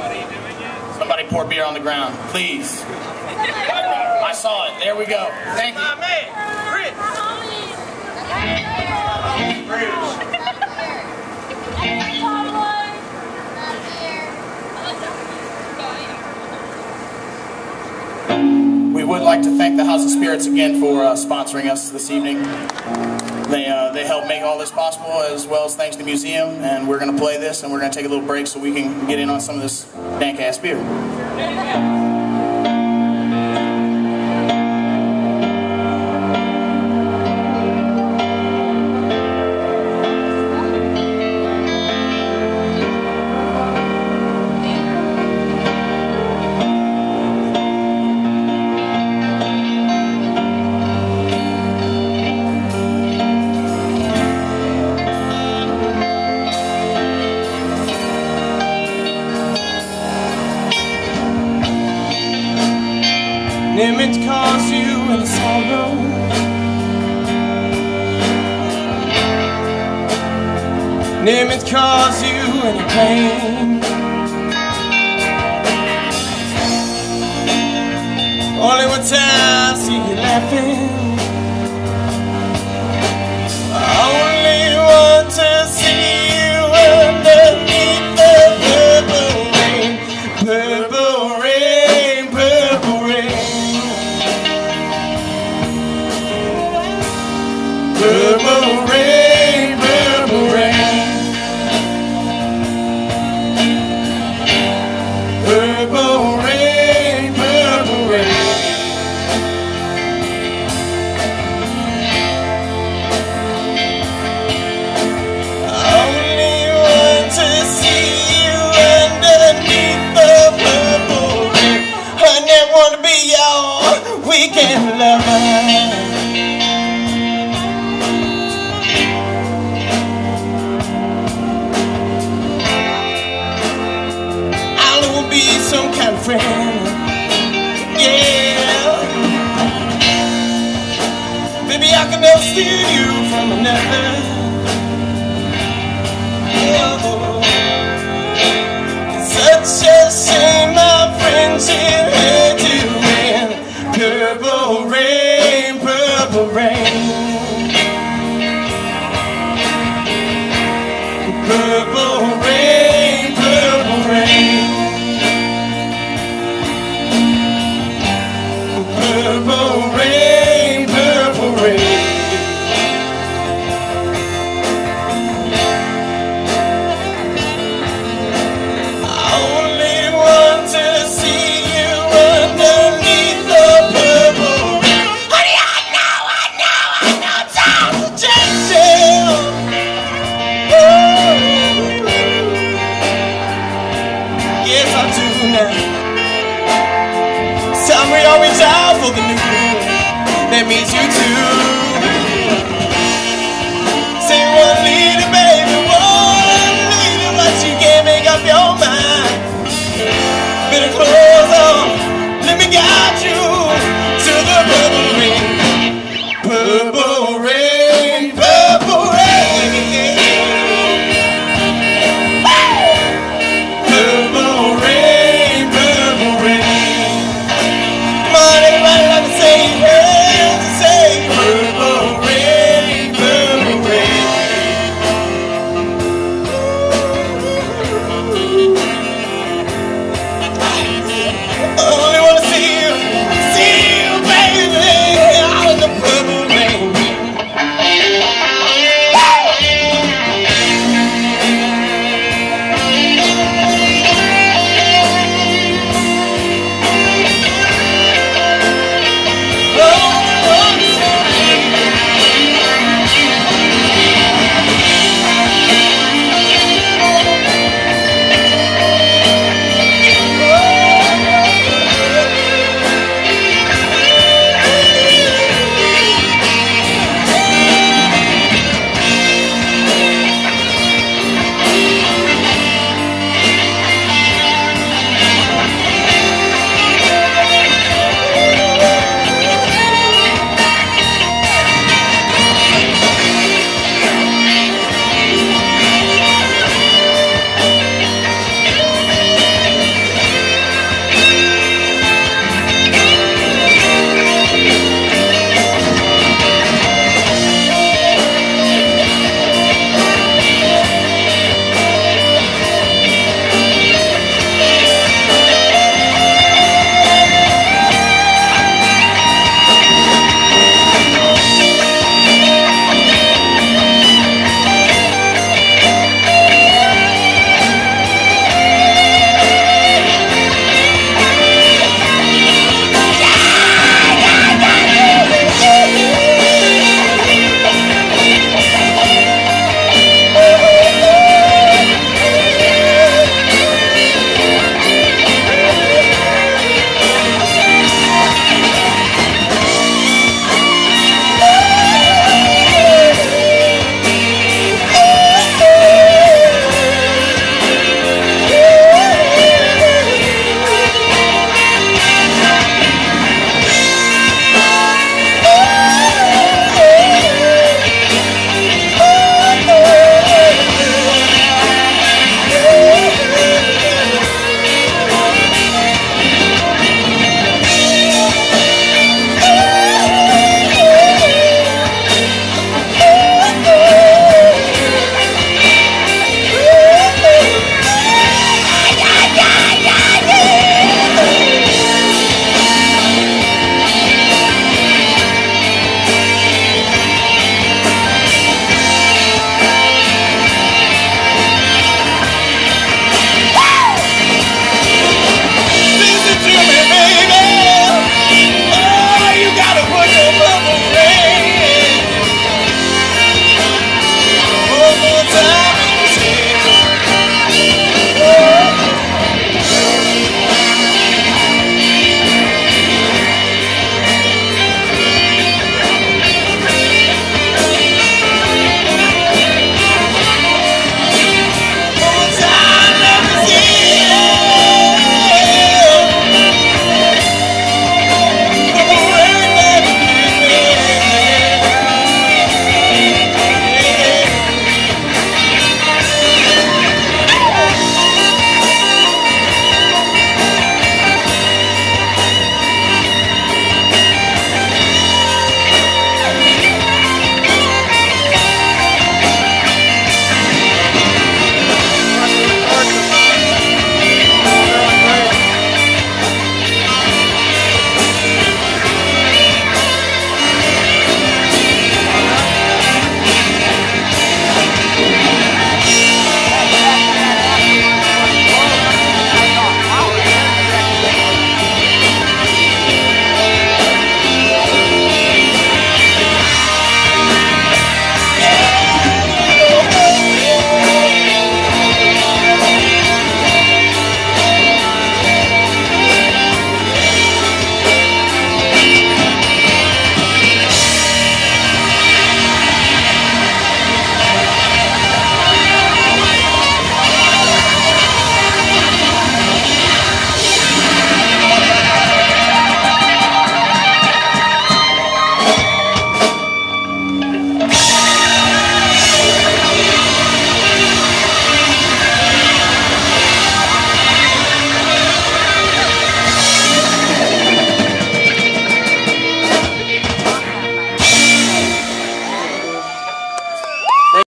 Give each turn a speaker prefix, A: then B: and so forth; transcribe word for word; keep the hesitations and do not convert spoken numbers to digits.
A: Somebody pour beer on the ground, please. I saw it. There we go. Thank you.
B: My man, Chris.
A: We would like to thank the House of Spirits again for uh, sponsoring us this evening. They, uh, they helped make all this possible, as well as thanks to the museum, and we're going to play this, and we're going to take a little break so we can get in on some of this dank-ass beer.
B: Image calls you in sorrow. Image calls you in pain. Only one time I see you laughing. I only want to see you underneath the purple rain. Purple rain, purple rain. Purple rain, purple rain. Purple rain, purple rain. I only want to see you underneath the purple rain. Honey, I wanna be your weekend lover. Some kind of friend, yeah. Baby, I can never steal you from another. Oh, such a shame our friendship had to end. Purple rain, purple rain. Purple rain, purple rain. Purple rain, purple rain. I only want to see you underneath the purple rain. Honey, I know, I know, I know times are changing. Ooh. Yes, I do now. Time we always out for the new. That means you too.